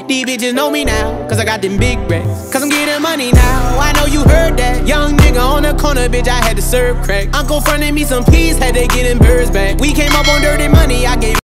These bitches know me now, cause I got them big racks. Cause I'm getting money now, I know you heard that. Young nigga on the corner, bitch, I had to serve crack. Uncle fronted me some peas, had to get them birds back. We came up on dirty money, I gave